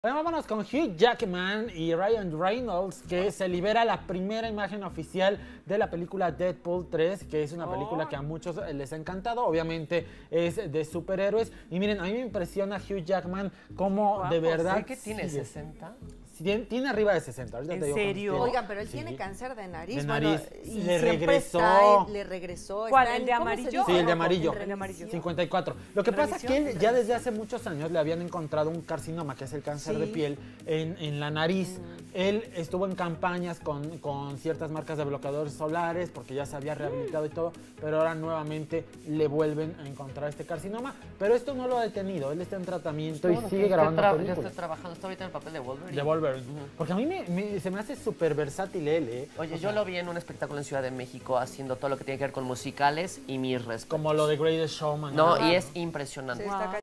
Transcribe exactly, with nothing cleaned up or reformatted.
Bueno, vámonos con Hugh Jackman y Ryan Reynolds, que se libera la primera imagen oficial de la película Deadpool tres, que es una película que a muchos les ha encantado. Obviamente es de superhéroes. Y miren, a mí me impresiona Hugh Jackman como Guapo, de verdad... ¿sí que tiene sigue. sesenta? Tiene, tiene arriba de sesenta. Ahorita ¿En te digo serio? cuántos tiene. Oigan, pero él Sí. tiene cáncer de nariz. De bueno, nariz. y Le siempre regresó. está- le regresó. ¿Cuál, está el en- de ¿cómo se amarillo? dice? Sí, el de amarillo. El de amarillo. cincuenta y cuatro. Lo que pasa es que él Revisión, ya desde hace muchos años le habían encontrado un carcinoma, que es el cáncer Sí. de piel, en, en la nariz. Mm. Él estuvo en campañas con, con ciertas marcas de bloqueadores solares porque ya se había rehabilitado y todo, pero ahora nuevamente le vuelven a encontrar este carcinoma. Pero esto no lo ha detenido, él está en tratamiento y Bueno, sigue que grabando tra- Ya películas. estoy trabajando, estoy ahorita en el papel de Wolverine. De Wolverine. Porque a mí me, me- se me hace súper versátil él, ¿eh? Oye, O yo sea, lo vi en un espectáculo en Ciudad de México haciendo todo lo que tiene que ver con musicales y mis respetos. como lo de Greatest Showman. No, ¿no? y es impresionante. Sí, está